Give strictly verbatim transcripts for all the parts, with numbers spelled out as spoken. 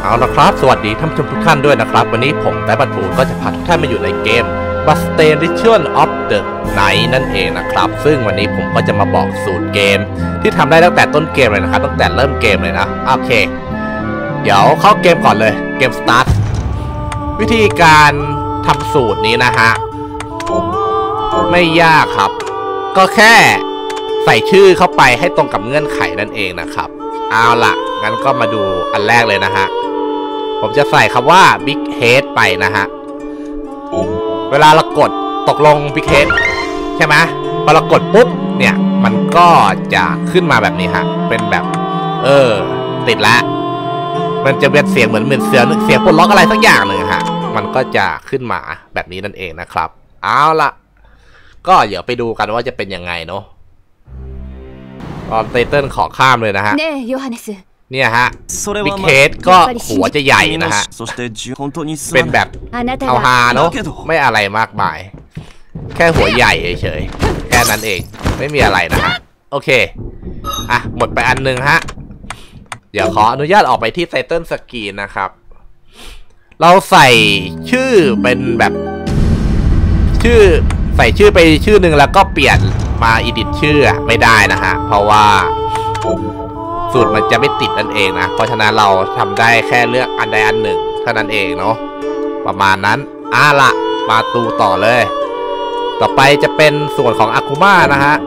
เอาละครับสวัสดีท่านผู้ชมทุกท่านด้วยนะครับวันนี้ผมไต้บัตรบูก็จะพาทุกท่านมาอยู่ในเกม Bastion of the Night นั่นเองนะครับซึ่งวันนี้ผมก็จะมาบอกสูตรเกมที่ทำได้ตั้งแต่ต้นเกมเลยนะครับตั้งแต่เริ่มเกมเลยนะโอเคเดี๋ยวเข้าเกมก่อนเลยเกมสตาร์ทวิธีการทำสูตรนี้นะฮะไม่ยากครับก็แค่ใส่ชื่อเข้าไปให้ตรงกับเงื่อนไขนั่นเองนะครับเอาล่ะงั้นก็มาดูอันแรกเลยนะฮะผมจะใส่คำว่า Big Head ไปนะฮะเวลาเรากดตกลง Big Head ใช่ไหมพอเรากดปุ๊บเนี่ยมันก็จะขึ้นมาแบบนี้ฮะเป็นแบบเออติดแล้วมันจะเป็นเสียงเหมือนเหมือนเสียงเสียงปลดล็อกอะไรสักอย่างหนึ่งฮะมันก็จะขึ้นมาแบบนี้นั่นเองนะครับเอาล่ะก็เดี๋ยวไปดูกันว่าจะเป็นยังไงเนาะตอนไตเติ้ลขอข้ามเลยนะฮะเนี่ยฮะบิ๊กเฮดก็หัวจะใหญ่นะฮะเป็นแบบเอาฮาเนาะไม่อะไรมากมายแค่หัวใหญ่เฉยๆแค่นั้นเองไม่มีอะไรนะฮะโอเคอ่ะหมดไปอันนึงฮะเดี๋ยวขออนุญาตออกไปที่ไตเติ้ลสกรีนนะครับเราใส่ชื่อเป็นแบบชื่อใส่ชื่อไปชื่อหนึ่งแล้วก็เปลี่ยนมาอีดิทชื่อไม่ได้นะฮะเพราะว่าสูตรมันจะไม่ติดนั่นเองนะเพราะฉะนั้นเราทำได้แค่เลือกอันใดอันหนึ่งเท่านั้นเองเนาะประมาณนั้นอ่ะละมาตูต่อเลยต่อไปจะเป็นส่วนของอาคุมานะฮะ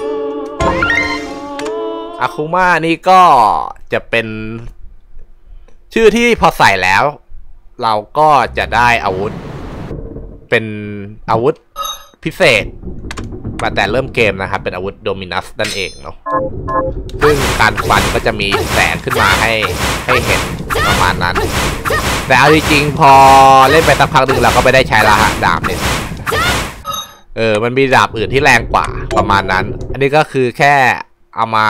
อาคุมานี่ก็จะเป็นชื่อที่พอใส่แล้วเราก็จะได้อาวุธเป็นอาวุธพิเศษมาแต่เริ่มเกมนะครับเป็นอาวุธโดมินัสนั่นเองเนาะซึ่งการฟันก็จะมีแสงขึ้นมาให้ให้เห็นประมาณนั้นแต่เอาจริงๆพอเล่นไปสักพักหนึ่งเราก็ไม่ได้ใช้ละฮะดาบเนี่ยเออมันมีดาบอื่นที่แรงกว่าประมาณนั้นอันนี้ก็คือแค่เอามา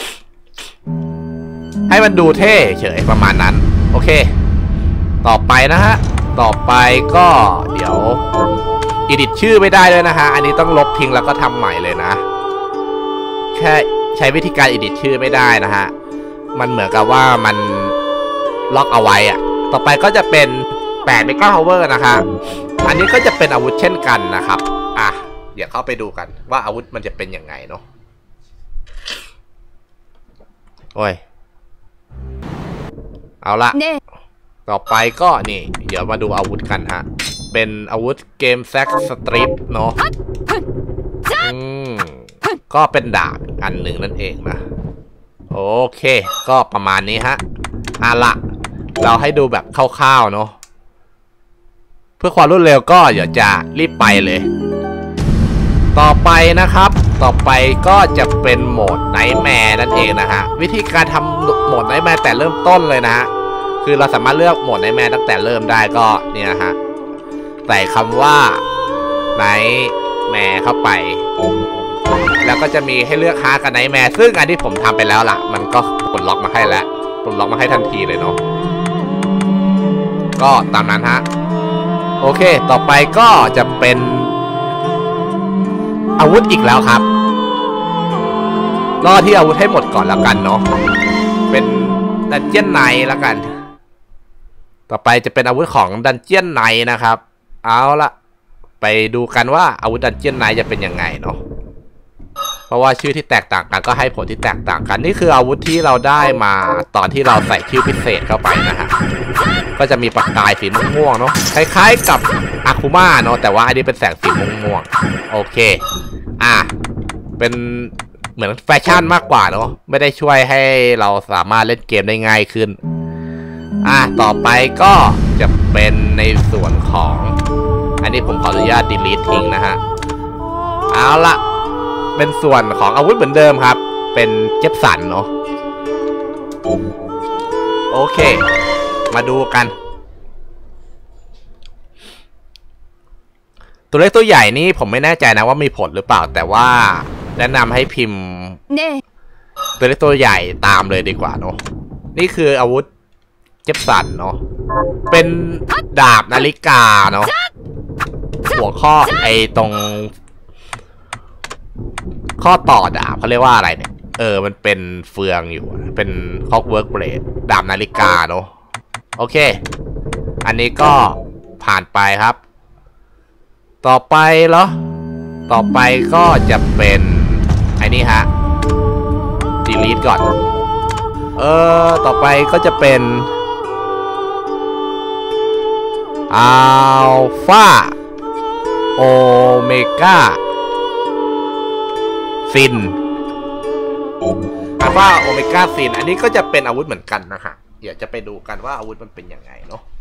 ให้มันดูเท่เฉยประมาณนั้นโอเคต่อไปนะฮะต่อไปก็เดี๋ยวอีดิทชื่อไม่ได้เลยนะฮะอันนี้ต้องลบทิ้งแล้วก็ทำใหม่เลยนะแค่ใช้วิธีการอีดิทชื่อไม่ได้นะฮะมันเหมือนกับว่ามันล็อกเอาไว้อะต่อไปก็จะเป็นแปด Mega Power นะคะอันนี้ก็จะเป็นอาวุธเช่นกันนะครับอ่ะเดี๋ยวเข้าไปดูกันว่าอาวุธมันจะเป็นยังไงเนาะโอ้ยเอาละต่อไปก็นี่เดี๋ยวมาดูอาวุธกันฮะเป็นอาวุธเกมแซกสตริปเนาะอืมก็เป็นดาบอันหนึ่งนั่นเองนะโอเคก็ประมาณนี้ฮะอ่ะละเราให้ดูแบบคร่าวๆเนาะเพื่อความรวดเร็วก็เดี๋ยวจะรีบไปเลยต่อไปนะครับต่อไปก็จะเป็นโหมดไนท์แมร์นั่นเองนะฮะวิธีการทำโหมดไนท์แมร์แต่เริ่มต้นเลยนะฮะคือเราสามารถเลือกโหมดไนท์แมร์ตั้งแต่เริ่มได้ก็เนี่ยฮะใส่คำว่าไนท์แมร์เข้าไปแล้วก็จะมีให้เลือกฮาร์ดกับไนท์แมร์ซึ่งอันที่ผมทำไปแล้วล่ะมันก็ปลดล็อกมาให้แล้วปลดล็อกมาให้ทันทีเลยเนาะก็ตามนั้นฮะโอเคต่อไปก็จะเป็นอาวุธอีกแล้วครับรอที่อาวุธให้หมดก่อนแล้วกันเนาะเป็นดันเจี้ยนไนท์แล้วกันต่อไปจะเป็นอาวุธของดันเจี้ยนไนท์นะครับเอาละไปดูกันว่าอาวุธดันเจี้ยนไนท์จะเป็นยังไงเนาะเพราะว่าชื่อที่แตกต่างกันก็ให้ผลที่แตกต่างกันนี่คืออาวุธที่เราได้มาตอนที่เราใส่ชื่อพิเศษเข้าไปนะฮะก็จะมีประกายสีม่วงๆเนาะคล้ายๆกับอาคุมาเนาะแต่ว่าอันนี้เป็นแสงสีม่วงๆโอเคอ่ะเป็นเหมือนแฟชั่นมากกว่าเนาะไม่ได้ช่วยให้เราสามารถเล่นเกมได้ง่ายขึ้นอ่ะต่อไปก็จะเป็นในส่วนของอันนี้ผมขออนุญาต delete ทิ้งนะฮะเอาละเป็นส่วนของอาวุธเหมือนเดิมครับเป็นเจ็บสันเนาะโอเคมาดูกันตัวเล็กตัวใหญ่นี่ผมไม่แน่ใจนะว่ามีผลหรือเปล่าแต่ว่าแนะนำให้พิมพ์ตัวเล็กตัวใหญ่ตามเลยดีกว่าเนาะนี่คืออาวุธเจ็บสันเนาะเป็นดาบนาฬิกาเนาะหัวข้อไอตรงข้อต่อดาบเขาเรียกว่าอะไรเนี่ยเออมันเป็นเฟืองอยู่เป็นคอกเวิร์กเบลดดาบนาฬิกาเนาะโอเคอันนี้ก็ผ่านไปครับต่อไปเหรอต่อไปก็จะเป็นไอ้นี่ฮะ delete ก่อนเออต่อไปก็จะเป็นอัลฟาโอเมก้าซินอัลฟาโอเมก้าซินอันนี้ก็จะเป็นอาวุธเหมือนกันนะฮะเดี๋ยวจะไปดูกันว่าอาวุธมันเป็นยังไงเนาะ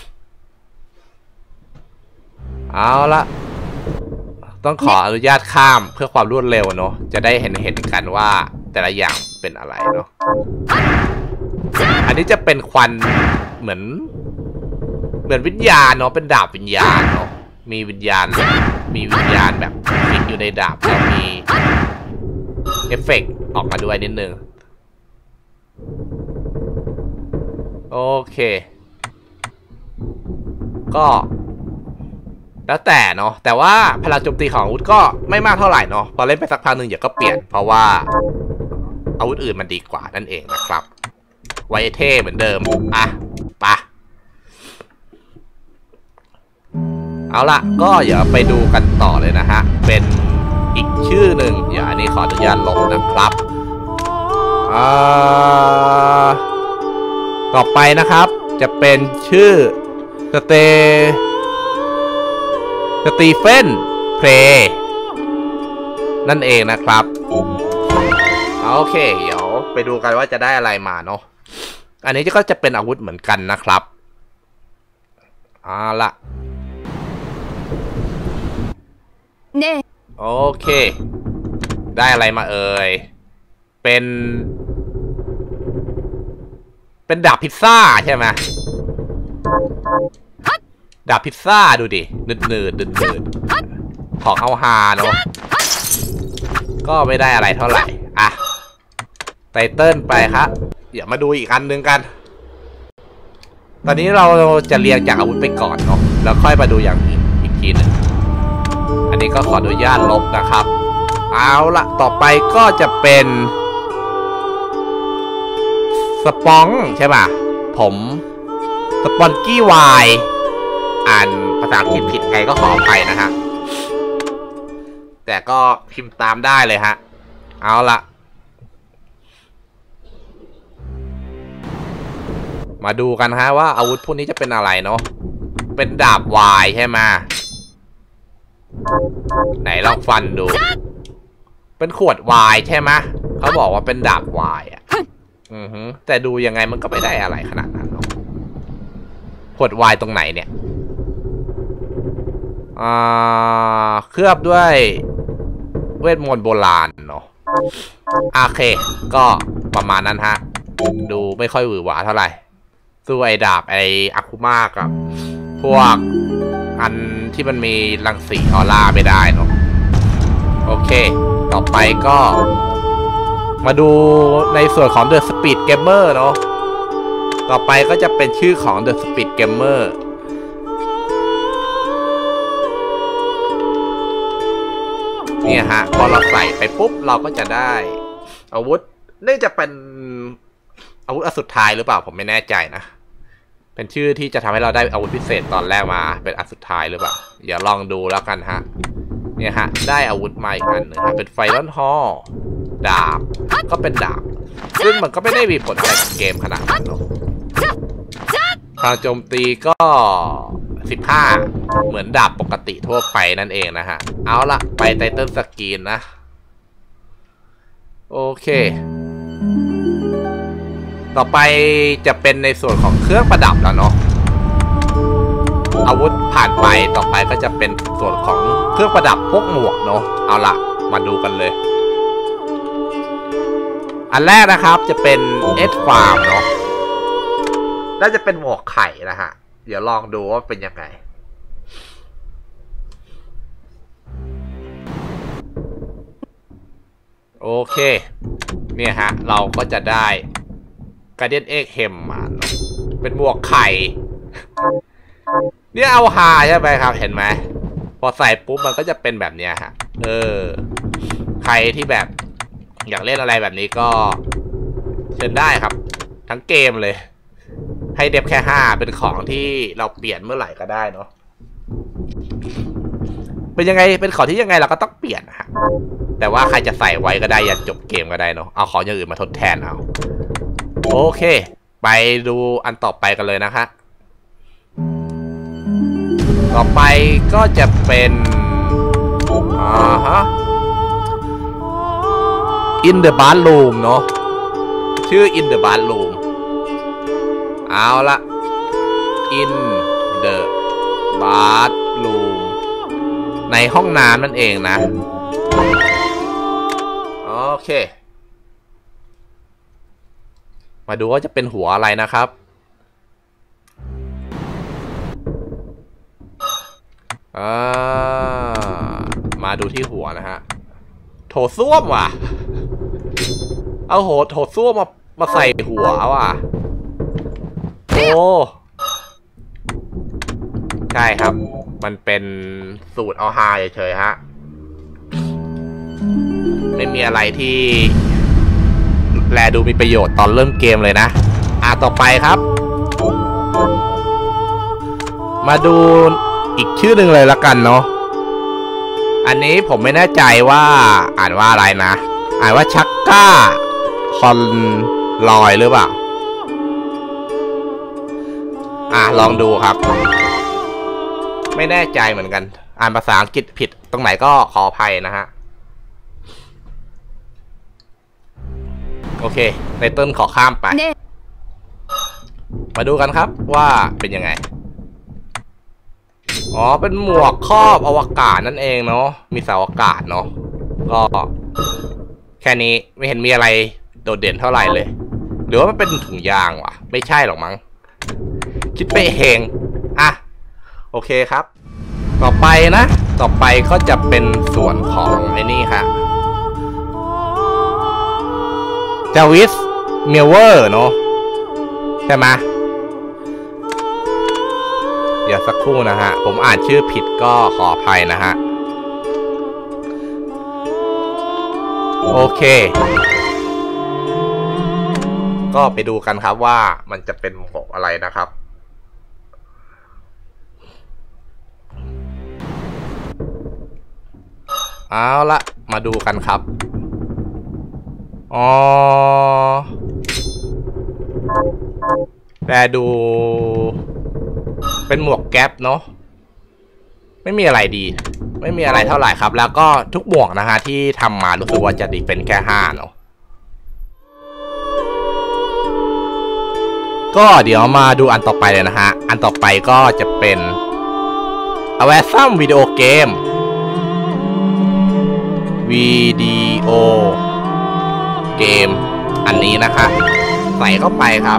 เอาละต้องขออนุญาตข้ามเพื่อความรวดเร็วเนาะจะได้เห็นเห็นกันว่าแต่ละอย่างเป็นอะไรเนาะอันนี้จะเป็นควันเหมือนเหมือนวิญญาณเนาะเป็นดาบวิญญาณเนาะมีวิญญาณมีวิญญาณแบบติดอยู่ในดาบแล้วมีเอฟเฟกต์ออกมาด้วยนิดนึงโอเคก็แล้วแต่เนาะแต่ว่าพลังโจมตีของอาวุธก็ไม่มากเท่าไหร่เนาะพอเล่นไปสักพักหนึ่งเดี๋ยวก็เปลี่ยนเพราะว่าอาวุธอื่นมันดีกว่านั่นเองนะครับไวเท่เหมือนเดิมอ่ะปะเอาละก็เดี๋ยวไปดูกันต่อเลยนะฮะเป็นอีกชื่อหนึ่งเดี๋ยวอันนี้ขออนุญาตลบนะครับอ่าต่อไปนะครับจะเป็นชื่อสเตสตีเฟนเพลย์นั่นเองนะครับโอเคเดี๋ยวไปดูกันว่าจะได้อะไรมาเนาะอันนี้ก็จะเป็นอาวุธเหมือนกันนะครับเอาละเนี่ยโอเคได้อะไรมาเอ่ยเป็นเป็นดาบพิซซ่าใช่ไหมดาบพิซซ่าดูดินืดๆนืดๆของเอาฮาเนาะก็ไม่ได้อะไรเท่าไหร่อ่ะไตเติ้ลไปครับเดี๋ยวมาดูอีกอันนึงกันตอนนี้เราจะเรียงจากอาวุธไปก่อนเนาะแล้วค่อยมาดูอย่างอื่นอีกทีหนึ่งอันนี้ก็ขออนุญาตลบนะครับเอาละต่อไปก็จะเป็นสปองใช่ป่ะผมสปอนกี้วายอ่านภาษาอังกฤษผิดไงก็ขออภัยนะฮะแต่ก็พิมพ์ตามได้เลยฮะเอาละมาดูกันฮะว่าอาวุธพวกนี้จะเป็นอะไรเนาะเป็นดาบวายใช่ไหมไหนลองฟันดูเป็นขวดวายใช่ไหมเขาบอกว่าเป็นดาบวายอ่ะอือฮึแต่ดูยังไงมันก็ไม่ได้อะไรขนาดนั้นหรอกขวดวายตรงไหนเนี่ยอ่าเคลือบด้วยเวทมนต์โบราณเนาะโอเคก็ประมาณนั้นฮะดูไม่ค่อยหวือหวาเท่าไหร่สู้ไอ้ดาบไอ้อาคุมากับพวกอันที่มันมีรังสีออร่าไม่ได้เนาะโอเคต่อไปก็มาดูในส่วนของ The Speed Gamer เนาะต่อไปก็จะเป็นชื่อของ The Speed Gamer เนี่ยฮะพอเราใส่ไปปุ๊บเราก็จะได้อาวุธนี่จะเป็นอาวุธอันสุดท้ายหรือเปล่าผมไม่แน่ใจนะเป็นชื่อที่จะทำให้เราได้อาวุธพิเศษตอนแรกมาเป็นอันสุดท้ายหรือเปล่าเดี๋ยวลองดูแล้วกันฮะเนี่ยฮะได้อาวุธใหม่อันหนึ่งฮะเป็นไฟรอนฮอลดาบก็เป็นดาบซึ่งมันก็ไม่ได้มีผลอะไรกับเกมขนาดนั้นหรอกพลังโจมตีก็สิบห้าเหมือนดาบปกติทั่วไปนั่นเองนะฮะเอาละไปไตเติ้ลสกรีนนะโอเคต่อไปจะเป็นในส่วนของเครื่องประดับแล้วเนาะอาวุธผ่านไปต่อไปก็จะเป็นส่วนของเครื่องประดับพวกหมวกเนาะเอาละมาดูกันเลยอันแรกนะครับจะเป็นเอสฟาร์มเนาะน่าจะเป็นหมวกไข่นะฮะเดี๋ยวลองดูว่าเป็นยังไงโอเคเนี่ยฮะเราก็จะได้การ์เดียนเอ็กเฮมมาเป็นหมวกไข่เนี่ยเอาฮาใช่ไหมครับเห็นไหมพอใส่ปุ๊บมันก็จะเป็นแบบเนี้ยฮะเออใครที่แบบอยากเล่นอะไรแบบนี้ก็เชิญได้ครับทั้งเกมเลยให้ให้เดฟแค่ห้าเป็นของที่เราเปลี่ยนเมื่อไหร่ก็ได้เนาะเป็นยังไงเป็นของที่ยังไงเราก็ต้องเปลี่ยนฮะแต่ว่าใครจะใส่ไว้ก็ได้ยันจบเกมก็ได้เนาะเอาของอย่างอื่นมาทดแทนเอาโอเคไปดูอันต่อไปกันเลยนะคะต่อไปก็จะเป็นอ่าฮะ In the bathroom เนาะชื่อ In the bathroom เอาละ In the bathroom ในห้องน้ำนั่นเองนะโอเคมาดูว่าจะเป็นหัวอะไรนะครับอ่ามาดูที่หัวนะฮะโถส้วมว่ะเอาโหโถส้วมมามาใส่หัวว่ะโอ้ใช่ครับมันเป็นสูตรเอาฮาเฉยๆฮะไม่มีอะไรที่แลดูมีประโยชน์ตอนเริ่มเกมเลยนะอ่ะต่อไปครับมาดูอีกชื่อหนึ่งเลยละกันเนาะอันนี้ผมไม่แน่ใจว่าอ่านว่าอะไรนะอ่านว่าชักก้าคอนลอยหรือเปล่าอ่ะลองดูครับไม่แน่ใจเหมือนกันอ่านภาษาอังกฤษผิดตรงไหนก็ขออภัยนะฮะโอเคในต้นขอข้ามไปมาดูกันครับว่าเป็นยังไงอ๋อเป็นหมวกครอบอวกาศนั่นเองเนาะมีเสาอากาศเนาะก็แค่นี้ไม่เห็นมีอะไรโดดเด่นเท่าไหร่เลยหรือว่ามันเป็นถุงยางวะไม่ใช่หรอกมั้งคิดไปเองอ่ะโอเคครับต่อไปนะต่อไปก็จะเป็นส่วนของไอ้นี่ครับจาวิสเมลเวอร์เนาะใช่ไหมเดี๋ยวสักครู่นะฮะผมอ่านชื่อผิดก็ขออภัยนะฮะโอเคก็ไปดูกันครับว่ามันจะเป็นหมวกอะไรนะครับเอาละมาดูกันครับอ๋อแต่ดูเป็นหมวกแก๊ปเนาะไม่มีอะไรดีไม่มีอะไรเท่าไหร่ครับแล้วก็ทุกหมวกนะฮะที่ทำมารู้สึกว่าจะดีเป็นแค่ห้าเนาะก็เดี๋ยวมาดูอันต่อไปเลยนะฮะอันต่อไปก็จะเป็นเอาไว้ซ้ำวิดีโอเกมวิดีโอเกมอันนี้นะคะใส่เข้าไปครับ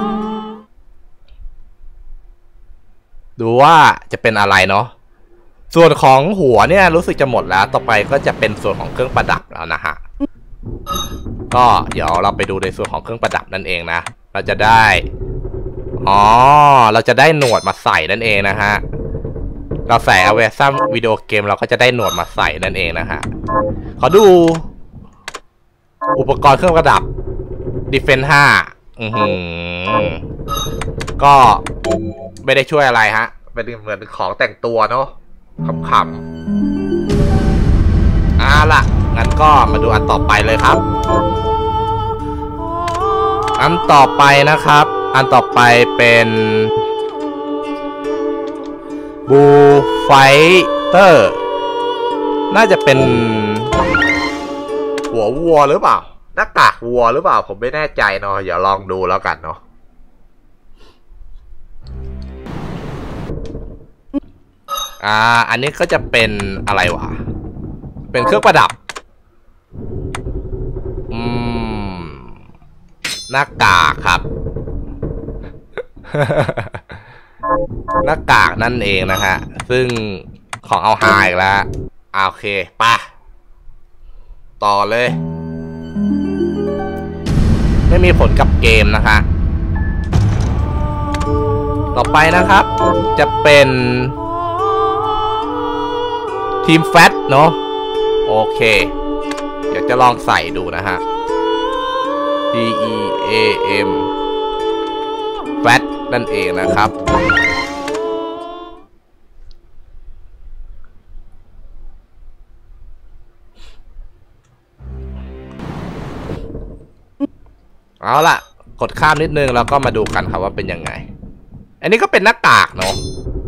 ดูว่าจะเป็นอะไรเนาะส่วนของหัวเนี่ยรู้สึกจะหมดแล้วต่อไปก็จะเป็นส่วนของเครื่องประดับแล้วนะฮะก็เดี๋ยวเราไปดูในส่วนของเครื่องประดับนั่นเองนะเราจะได้อ๋อเราจะได้หนวดมาใส่นั่นเองนะฮะเราใส่เอาไว้ซ้ำวิดีโอเกมเราก็จะได้หนวดมาใส่นั่นเองนะฮะขอดูอุปกรณ์เครื่องประดับ Defense ห้าอือหือก็ไม่ได้ช่วยอะไรฮะเป็นเหมือนของแต่งตัวเนาะขำๆอ่ะล่ะงั้นก็มาดูอันต่อไปเลยครับอันต่อไปนะครับอันต่อไปเป็นบูไฟเตอร์น่าจะเป็นหัววัวหรือเปล่าหน้ากากวัวหรือเปล่าผมไม่แน่ใจเนาะอย่าลองดูแล้วกันเนาะอ่าอันนี้ก็จะเป็นอะไรวะเป็นเครื่องประดับอืมหน้ากากครับ หน้ากากนั่นเองนะฮะซึ่งของเอาไฮอีกแล้วโอเคป่ะต่อเลยไม่มีผลกับเกมนะคะต่อไปนะครับจะเป็นทีมแฟตเนาะโอเคเดี๋ยวจะลองใส่ดูนะฮะ T E A M แฟตนั่นเองนะครับเอาล่ะกดข้ามนิดนึงแล้วก็มาดูกันครับว่าเป็นยังไงอันนี้ก็เป็นหน้ากากเนาะ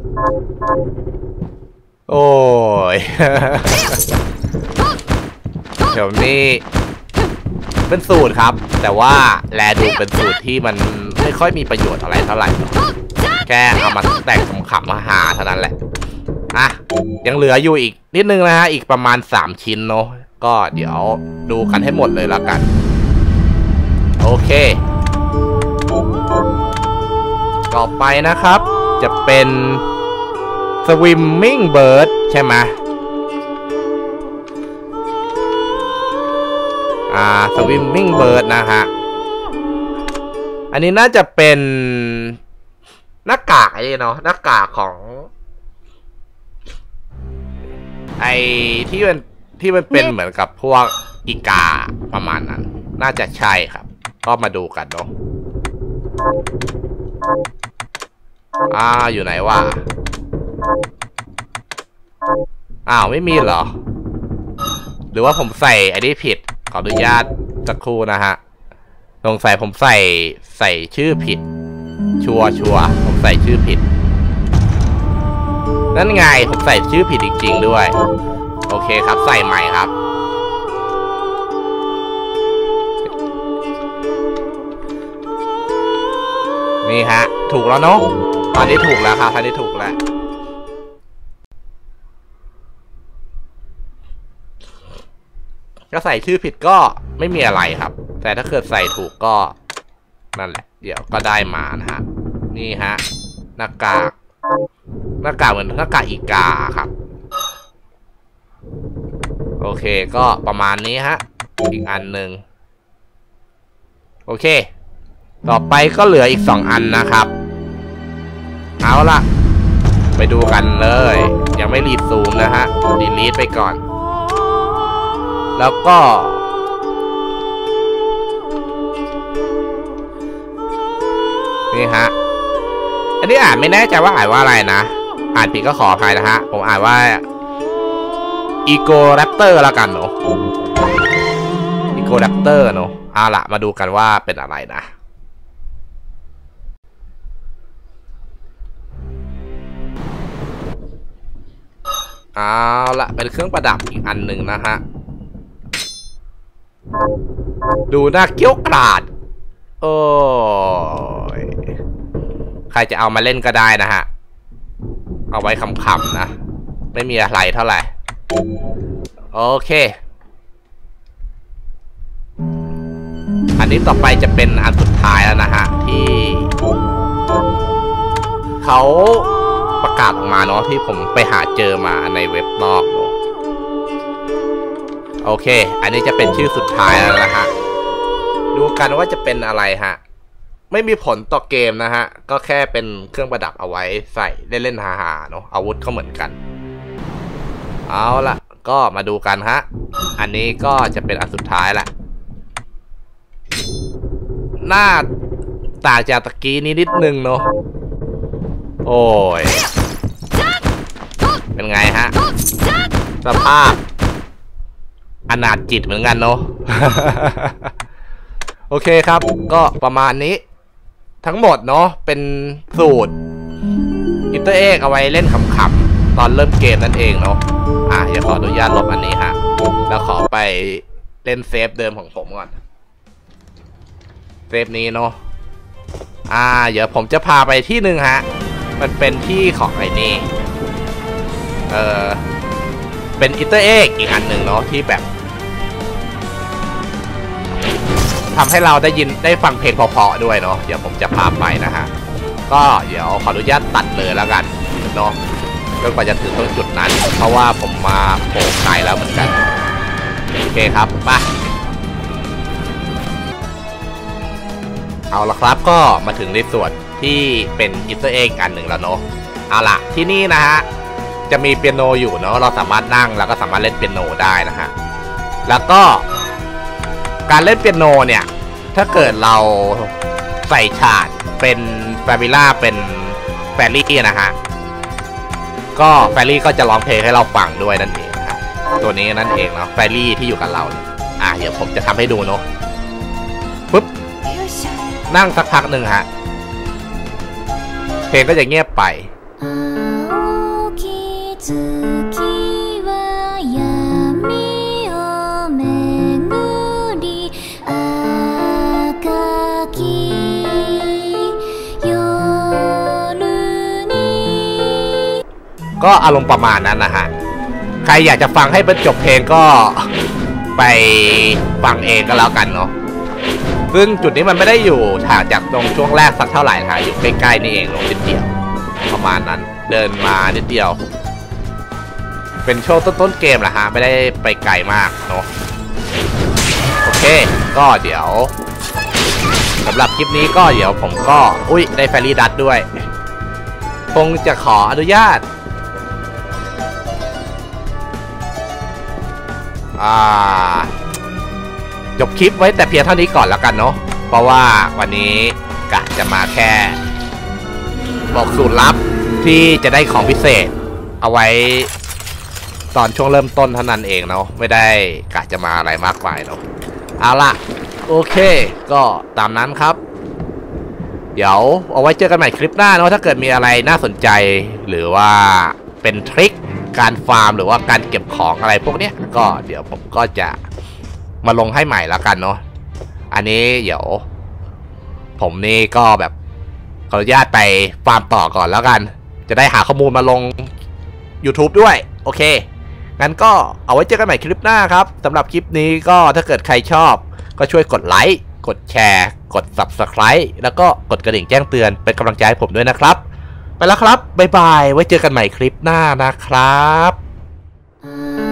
โอ้ย เดี๋ยวนี้เป็นสูตรครับแต่ว่าแลดูเป็นสูตรที่มันไม่ค่อยมีประโยชน์อะไรเท่าไหร่แค่เอามาแต่งขำๆมาหาเท่านั้นแหละอ่ะยังเหลืออยู่อีกนิดนึงนะฮะอีกประมาณสามชิ้นเนาะก็เดี๋ยวดูกันให้หมดเลยแล้วกันโอเคต่อไปนะครับจะเป็น Swimming Bird ใช่ไหมอ่า Swimming Bird นะฮะอันนี้น่าจะเป็นหน้ากากไอ้เนาะหน้ากากของไอ้ที่มันที่มันเป็นเหมือนกับพวกอีกาประมาณนั้นน่าจะใช่ครับก็มาดูกันเนาะอ่าอยู่ไหนวะอ้าวไม่มีเหรอหรือว่าผมใส่อันนี้ผิดขออนุญาตสักครู่นะฮะสงสัยผมใส่ใส่ชื่อผิดชัวชัวผมใส่ชื่อผิดนั่นไงผมใส่ชื่อผิดจริงๆด้วยโอเคครับใส่ใหม่ครับนี่ฮะถูกแล้วเนาะตอนนี้ถูกแล้วครับตอนนี้ถูกแล้วก็ใส่ชื่อผิดก็ไม่มีอะไรครับแต่ถ้าเกิดใส่ถูกก็นั่นแหละเดี๋ยวก็ได้มานะฮะนี่ฮะหน้ากากหน้ากากเหมือนหน้ากากอีกาครับโอเคก็ประมาณนี้ฮะอีกอันหนึ่งโอเคต่อไปก็เหลืออีกสองอันนะครับเอาล่ะไปดูกันเลยยังไม่รีดซูมนะฮะดีลีทไปก่อนแล้วก็นี่ฮะอันนี้อ่านไม่แน่ใจว่าอ่านว่าอะไรนะอ่านผิดก็ขออภัยนะฮะผมอ่านว่าอีโกแรปเตอร์ละกันเนาะอีโกแรปเตอร์เนาะเอาล่ะมาดูกันว่าเป็นอะไรนะเอาละเป็นเครื่องประดับอีกอันหนึ่งนะฮะดูน่าเกี้ยวกราดโอ้ยใครจะเอามาเล่นก็ได้นะฮะเอาไว้ขำๆนะไม่มีอะไรเท่าไหร่โอเคอันนี้ต่อไปจะเป็นอันสุดท้ายแล้วนะฮะที่เขาประกาศออกมาเนาะที่ผมไปหาเจอมาในเว็บนอกเนาะโอเคอันนี้จะเป็นชื่อสุดท้ายแล้วนะฮะดูกันว่าจะเป็นอะไรฮะไม่มีผลต่อเกมนะฮะก็แค่เป็นเครื่องประดับเอาไว้ใส่เล่นๆฮาๆเนาะอาวุธก็เหมือนกันเอาละก็มาดูกันฮะอันนี้ก็จะเป็นอันสุดท้ายแหละหน้าต่างจากตะกี้นี้นิดนึงเนาะโอ้ยเป็นไงฮะสภาพอนาถจิตเหมือนกันเนาะ โอเคครับก็ประมาณนี้ทั้งหมดเนาะเป็นสูตรอินเตอร์เอ็กเอาไว้เล่นขำๆตอนเริ่มเกมนั่นเองเนาะอ่ะอย่าขออนุญาตลบอันนี้ฮะแล้วขอไปเล่นเซฟเดิมของผมก่อนเซฟนี้เนาะอ่าเดี๋ยวผมจะพาไปที่หนึ่งฮะมันเป็นที่ของไอ้นี่เออเป็นอินเตอร์เอ็กอีกอันหนึ่งเนาะที่แบบทำให้เราได้ยินได้ฟังเพลงเพราะๆด้วยเนาะเดี๋ยวผมจะพาไปนะฮะก็เดี๋ยวขออนุญาตตัดเลยแล้วกันเนาะจนกว่าจะถึงตรงจุดนั้นเพราะว่าผมมาโผล่ไกลแล้วเหมือนกันโอเคครับมาเอาละครับก็มาถึงในส่วนที่เป็นอินเตอร์เอ็กอันหนึ่งแล้วเนาะเอาล่ะที่นี่นะฮะจะมีเปียโนอยู่เนาะเราสามารถนั่งแล้วก็สามารถเล่นเปียโนได้นะฮะแล้วก็การเล่นเปียโนเนี่ยถ้าเกิดเราใส่ฉากเป็นแฟมิล่าเป็นแฟรี่นะฮะก็แฟรี่ก็จะร้องเพลงให้เราฟังด้วยนั่นเองครับตัวนี้นั่นเองเนาะแฟรี่ที่อยู่กับเราเนี่ยอ่ะเดี๋ยวผมจะทำให้ดูเนาะปุ๊บนั่งสักพักหนึ่งฮะเพลงก็จะเงียบไปก็อารมณ์ประมาณนั้นนะฮะใครอยากจะฟังให้เป็นจบเพลงก็ไปฟังเองก็แล้วกันเนาะซึ่งจุดนี้มันไม่ได้อยู่ห่างจากตรงช่วงแรกสักเท่าไหร่นะฮะอยู่ใกล้ๆนี่เองลงนิดเดียวประมาณนั้นเดินมานิดเดียวเป็นช่วงต้นๆเกมแหละฮะไม่ได้ไปไกลมากเนาะโอเคก็เดี๋ยวสำหรับคลิปนี้ก็เดี๋ยวผมก็อุ้ยได้แฟรี่ดัตด้วยคงจะขออนุญาตอ่าจบคลิปไว้แต่เพียงเท่านี้ก่อนแล้วกันเนาะเพราะว่าวันนี้กะจะมาแค่บอกสูตรลับที่จะได้ของพิเศษเอาไว้ตอนช่วงเริ่มต้นเท่านั้นเองเนาะไม่ได้กะจะมาอะไรมากมายเนาะเอาล่ะโอเคก็ตามนั้นครับเดี๋ยวเอาไว้เจอกันใหม่คลิปหน้าเนาะถ้าเกิดมีอะไรน่าสนใจหรือว่าเป็นทริคการฟาร์มหรือว่าการเก็บของอะไรพวกนี้ก็เดี๋ยวผมก็จะมาลงให้ใหม่แล้วกันเนาะอันนี้เดี๋ยวผมนี่ก็แบบขออนุญาตไปฟาร์มต่อก่อนแล้วกันจะได้หาข้อมูลมาลง YouTube ด้วยโอเคงั้นก็เอาไว้เจอกันใหม่คลิปหน้าครับสำหรับคลิปนี้ก็ถ้าเกิดใครชอบก็ช่วยกดไลค์กดแชร์กด ซับสไครบ์ แล้วก็กดกระดิ่งแจ้งเตือนเป็นกำลังใจให้ผมด้วยนะครับไปแล้วครับบ๊ายบายไว้เจอกันใหม่คลิปหน้านะครับ